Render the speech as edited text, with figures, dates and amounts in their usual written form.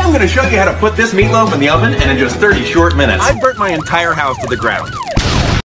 I'm going to show you how to put this meatloaf in the oven and in just 30 short minutes. I burnt my entire house to the ground.